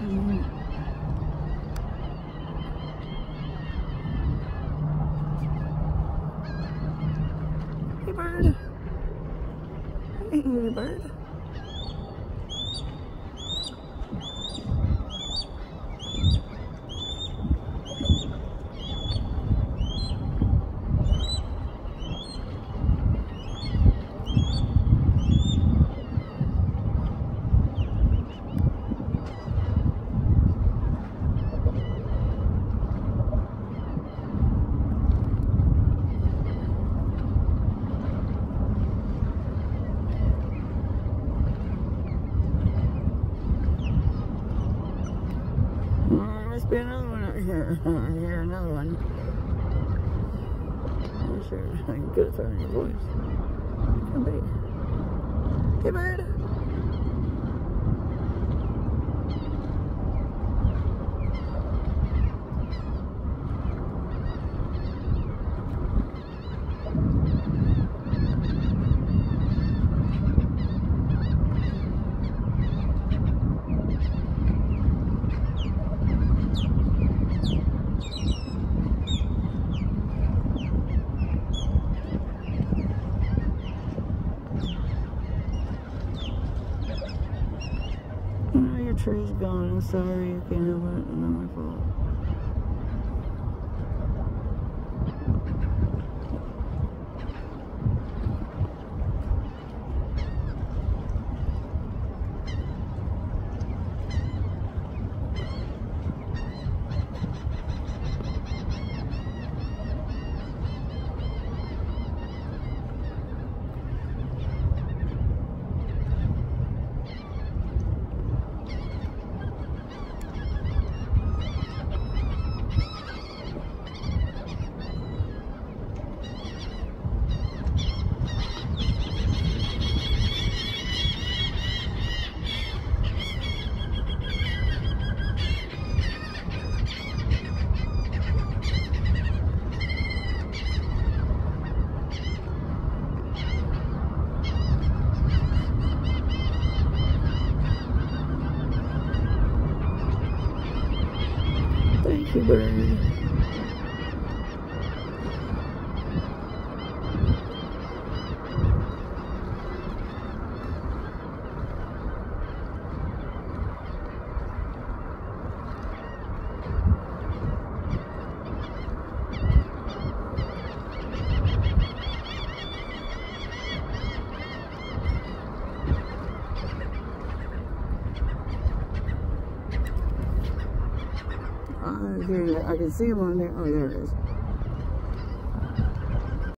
Hey, bird. Hey, bird. Must be another one out here. I hear another one. I'm sure I can get it from your voice. Could be. Hey, bird. Oh, your tree's gone. I'm sorry. I can't help it. It's not my fault. Thank you, bird. I can see him on there. Oh, there it is.